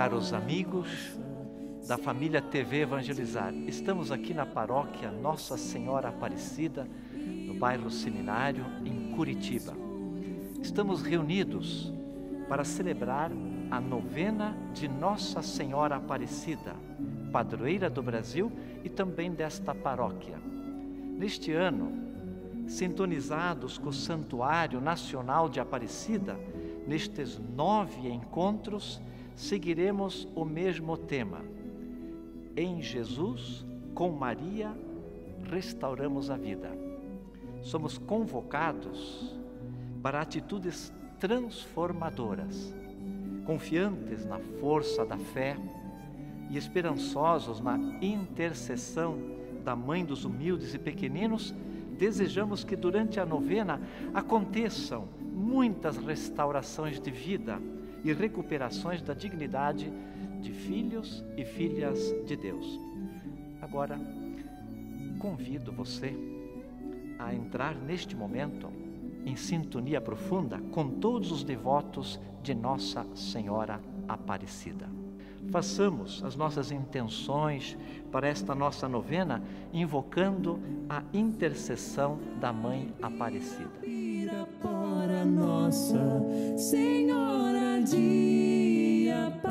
Caros amigos da família TV Evangelizar, estamos aqui na paróquia Nossa Senhora Aparecida, no bairro Seminário, em Curitiba. Estamos reunidos para celebrar a novena de Nossa Senhora Aparecida, padroeira do Brasil e também desta paróquia. Neste ano, sintonizados com o Santuário Nacional de Aparecida, nestes 9 encontros, seguiremos o mesmo tema. Em Jesus, com Maria, restauramos a vida. Somos convocados para atitudes transformadoras, confiantes na força da fé e esperançosos na intercessão da Mãe dos humildes e pequeninos. Desejamos que durante a novena aconteçam muitas restaurações de vida e recuperações da dignidade de filhos e filhas de Deus. Agora, convido você a entrar neste momento em sintonia profunda com todos os devotos de Nossa Senhora Aparecida. Façamos as nossas intenções para esta nossa novena, invocando a intercessão da Mãe Aparecida. Para Nossa Senhora de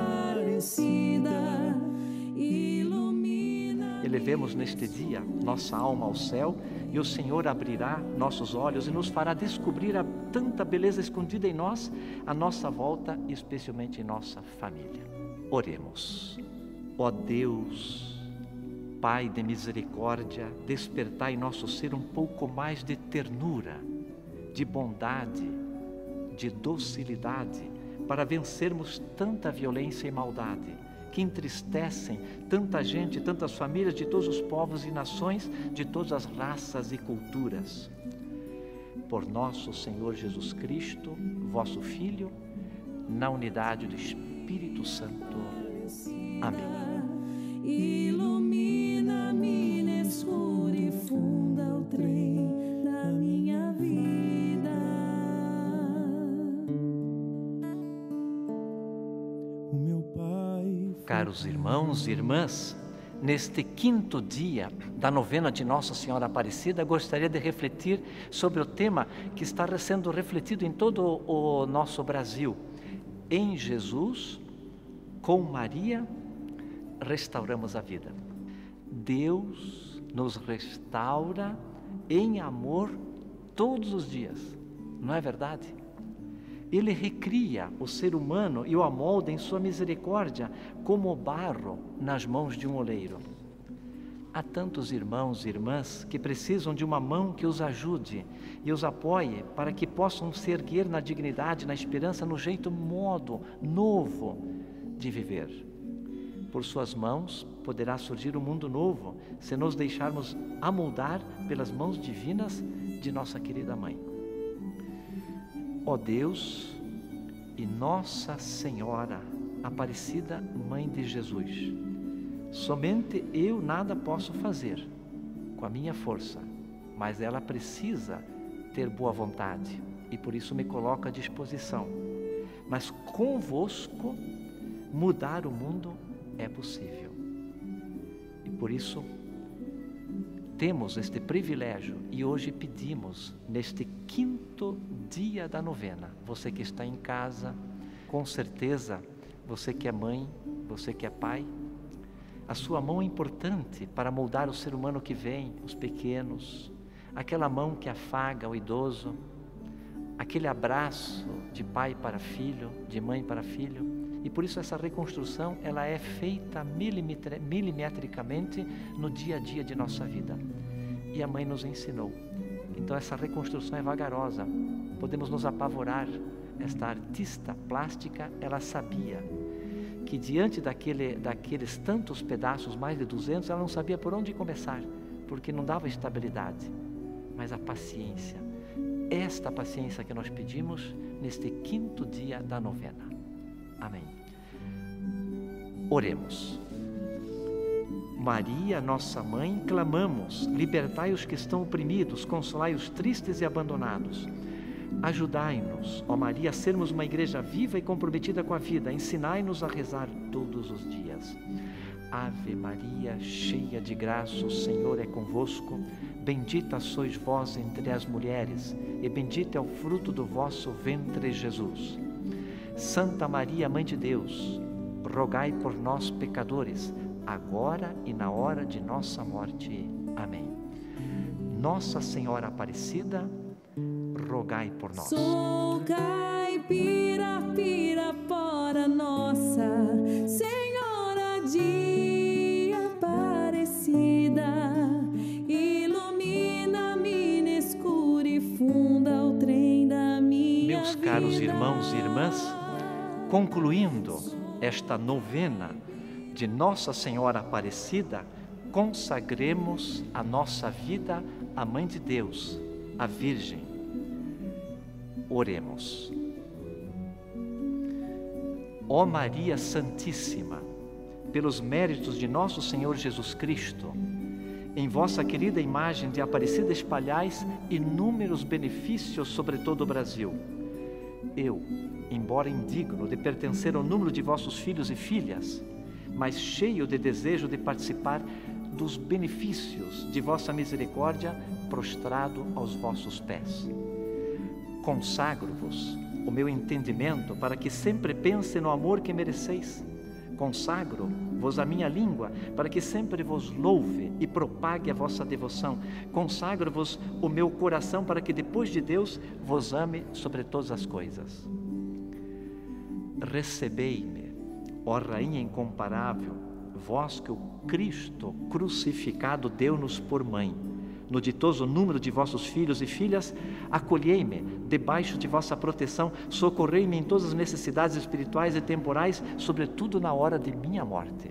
Aparecida, ilumina. Elevemos neste dia nossa alma ao céu e o Senhor abrirá nossos olhos e nos fará descobrir a tanta beleza escondida em nós, à nossa volta e especialmente em nossa família. Oremos. Ó Deus, Pai de misericórdia, despertai em nosso ser um pouco mais de ternura, de bondade, de docilidade, para vencermos tanta violência e maldade que entristecem tanta gente, tantas famílias de todos os povos e nações, de todas as raças e culturas. Por nosso Senhor Jesus Cristo, vosso Filho, na unidade do Espírito Santo. Amém. Ilumina-me no escuro e funda o trem da minha vida. O meu Pai. Caros irmãos e irmãs, neste 5º dia da novena de Nossa Senhora Aparecida, gostaria de refletir sobre o tema que está sendo refletido em todo o nosso Brasil. Em Jesus, com Maria, restauramos a vida. Deus nos restaura em amor todos os dias, não é verdade? Ele recria o ser humano e o amolda em sua misericórdia, como o barro nas mãos de um oleiro. Há tantos irmãos e irmãs que precisam de uma mão que os ajude e os apoie para que possam se erguer na dignidade, na esperança, no jeito, modo novo de viver. Por suas mãos poderá surgir um mundo novo, se nos deixarmos amoldar pelas mãos divinas de nossa querida Mãe. Ó Deus e Nossa Senhora Aparecida, Mãe de Jesus, somente eu nada posso fazer com a minha força, mas ela precisa ter boa vontade e por isso me coloco à disposição. Mas convosco mudar o mundo é possível. E por isso temos este privilégio e hoje pedimos, neste 5º dia da novena, você que está em casa, com certeza, você que é mãe, você que é pai, a sua mão é importante para moldar o ser humano que vem, os pequenos, aquela mão que afaga o idoso, aquele abraço de pai para filho, de mãe para filho. E por isso essa reconstrução, ela é feita milimetricamente no dia a dia de nossa vida. E a Mãe nos ensinou. Então essa reconstrução é vagarosa, podemos nos apavorar. Esta artista plástica, ela sabia que diante daqueles tantos pedaços, mais de 200, ela não sabia por onde começar, porque não dava estabilidade. Mas a paciência, esta paciência que nós pedimos neste 5º dia da novena. Amém. Oremos. Maria, nossa Mãe, clamamos, libertai os que estão oprimidos, consolai os tristes e abandonados. Ajudai-nos, ó Maria, a sermos uma igreja viva e comprometida com a vida. Ensinai-nos a rezar todos os dias. Ave Maria, cheia de graça, o Senhor é convosco. Bendita sois vós entre as mulheres, e bendito é o fruto do vosso ventre, Jesus. Santa Maria, Mãe de Deus, rogai por nós, pecadores, agora e na hora de nossa morte. Amém. Nossa Senhora Aparecida, rogai por nós. Sou caipira, Pirapora Nossa Senhora de Aparecida, ilumina-me no escuro e funda o trem da minha Meus caros vida. irmãos e irmãs, concluindo esta novena de Nossa Senhora Aparecida, consagremos a nossa vida à Mãe de Deus, a Virgem. Oremos. Ó Maria Santíssima, pelos méritos de nosso Senhor Jesus Cristo, em vossa querida imagem de Aparecida espalhais inúmeros benefícios sobre todo o Brasil. Eu, embora indigno de pertencer ao número de vossos filhos e filhas, mas cheio de desejo de participar dos benefícios de vossa misericórdia, prostrado aos vossos pés. Consagro-vos o meu entendimento para que sempre pense no amor que mereceis. Consagro-vos a minha língua para que sempre vos louve e propague a vossa devoção. Consagro-vos o meu coração para que depois de Deus vos ame sobre todas as coisas. Recebei-me, ó Rainha incomparável, vós que o Cristo crucificado deu-nos por mãe. No ditoso número de vossos filhos e filhas, acolhei-me debaixo de vossa proteção, socorrei-me em todas as necessidades espirituais e temporais, sobretudo na hora de minha morte.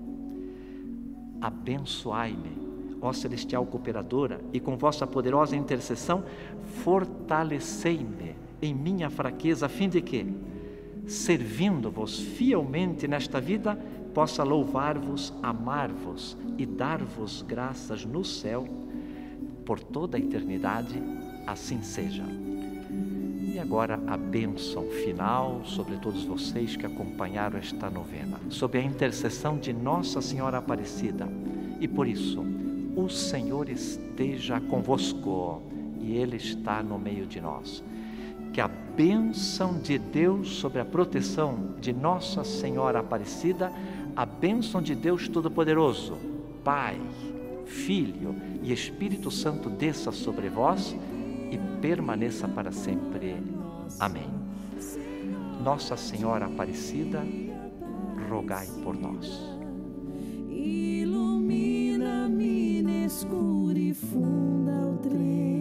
Abençoai-me, ó celestial cooperadora, e com vossa poderosa intercessão, fortalecei-me em minha fraqueza, a fim de que, servindo-vos fielmente nesta vida, possa louvar-vos, amar-vos e dar-vos graças no céu, por toda a eternidade, assim seja. E agora a bênção final sobre todos vocês que acompanharam esta novena, sob a intercessão de Nossa Senhora Aparecida. E por isso, o Senhor esteja convosco e Ele está no meio de nós. Que a bênção de Deus sobre a proteção de Nossa Senhora Aparecida, a bênção de Deus Todo-Poderoso, Pai, Filho e Espírito Santo desça sobre vós e permaneça para sempre. Amém. Nossa Senhora Aparecida, rogai por nós. Ilumina-me no escuro e funda o trem.